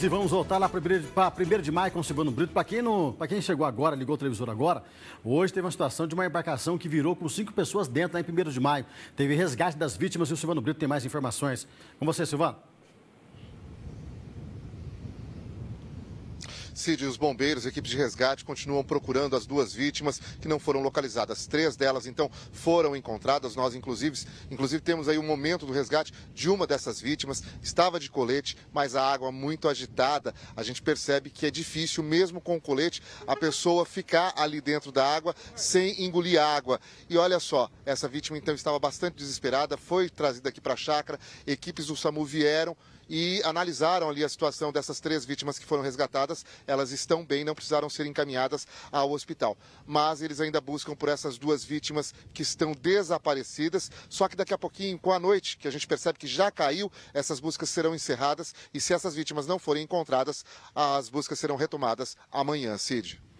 E vamos voltar lá para 1º de maio com o Silvano Brito. Para quem chegou agora, ligou o televisor agora, hoje teve uma situação de uma embarcação que virou com 5 pessoas dentro lá em 1º de maio. Teve resgate das vítimas e o Silvano Brito tem mais informações. Com você, Silvano. Cid, os bombeiros, equipes de resgate, continuam procurando as 2 vítimas que não foram localizadas. 3 delas, então, foram encontradas. Nós, inclusive temos aí um momento do resgate de uma dessas vítimas. Estava de colete, mas a água muito agitada. A gente percebe que é difícil, mesmo com o colete, a pessoa ficar ali dentro da água sem engolir água. E olha só, essa vítima, então, estava bastante desesperada, foi trazida aqui para a chácara. Equipes do SAMU vieram e analisaram ali a situação dessas 3 vítimas que foram resgatadas. Elas estão bem, não precisaram ser encaminhadas ao hospital. Mas eles ainda buscam por essas 2 vítimas que estão desaparecidas. Só que daqui a pouquinho, com a noite, que a gente percebe que já caiu, essas buscas serão encerradas. E se essas vítimas não forem encontradas, as buscas serão retomadas amanhã, Cid.